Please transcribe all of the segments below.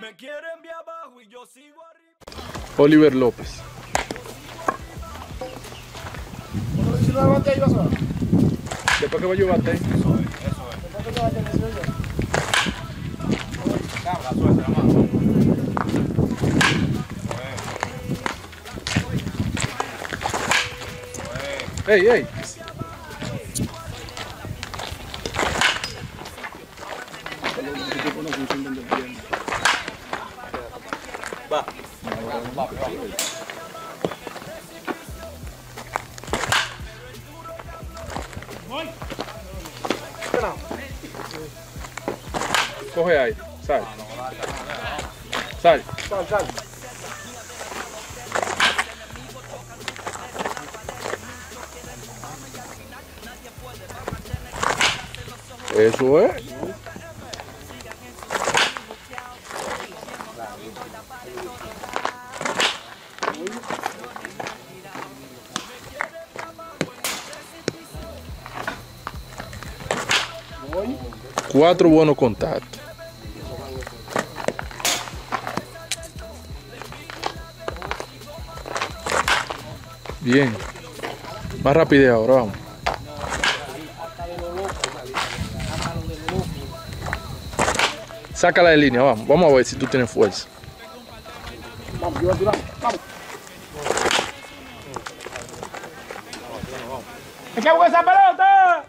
Me quieren ver abajo y yo sigo arriba. Oliver López. Si no levante ahí, vas a ver. Después que yo bate. Después que te vaya, me sigo yo. Cabra, suelta la mano. ¡Ey, ey! Va. Coge ahí, sal. Sal. Sal, sal. Eso es. Cuatro buenos contactos. Bien. Más rapidez ahora, vamos. Sácala de línea, vamos. Vamos a ver si tú tienes fuerza. Vamos, yo voy a tirar. Vamos. ¡Echamos esa pelota!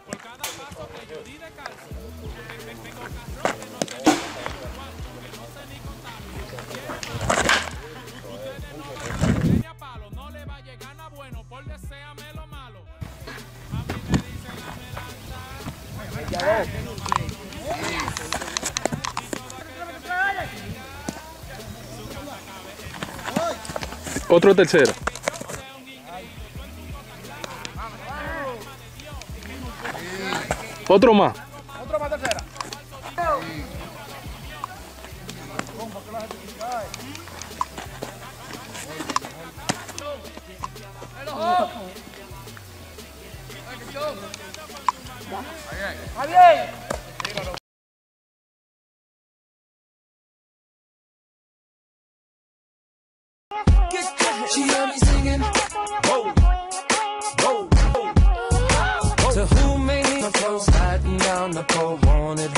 Otro tercero. Otro más. Otro más tercera. ¡Javier! She heard me singing. Whoa, whoa, whoa. To whom may he come sliding down the pole, wanted